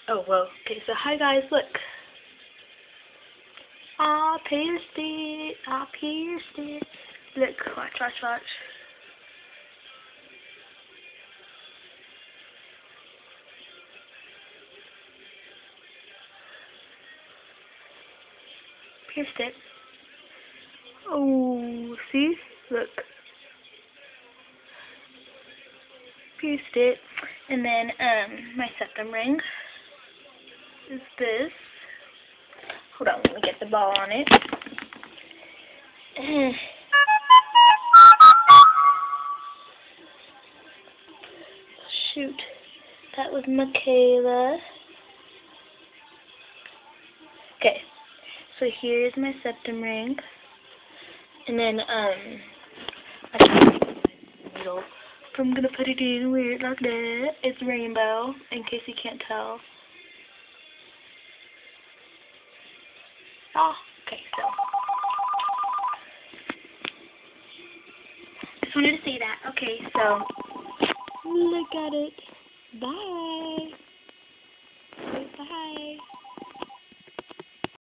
Oh, whoa. Okay, so hi guys, look. I pierced it. I pierced it. Look, watch, watch, watch. Pierced it. Oh, see? Look. Pierced it. And then, my septum ring is this. Hold on, let me get the ball on it. Shoot. That was Michaela. Okay. So here's my septum ring. And then, I can't use my needle. So I'm gonna put it in weird like that. It's rainbow, in case you can't tell. Oh, okay, so. Just wanted to say that. Okay, so. Look at it.